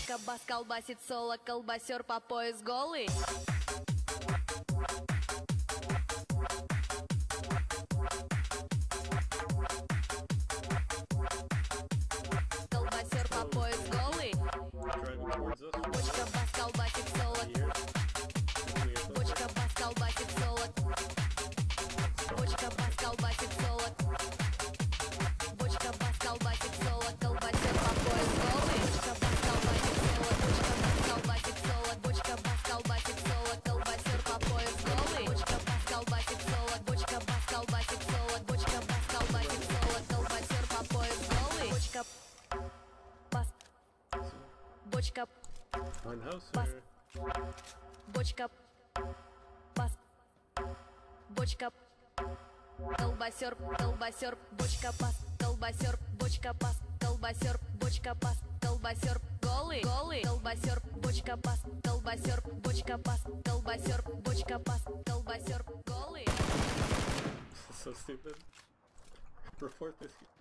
Бочка бас колбасит соло, колбасер по пояс голый. Колбасер по пояс голый. Бочка бас колбасит соло. Бочка бас колбасит соло. Бочка бас колбасит соло. Бочка бас колбасит соло, колбасер по пояс голый. Бочка бас колбасит соло, колбасер по пояс голый. Бочка бас колбасит соло, бочка бас колбасит соло, бочка бас колбасит соло, колбасер по пояс голый. Бочка бас, бочка бас, бочка бас, бочка колбасер, колбасер, бочка бас, колбасер, бочка бас, колбасер, бочка бас, колбасер, голый, голый, колбасер, бочка бас, колбасер, бочка бас, колбасер, бочка бас, колбасер, голый. So stupid. Report this.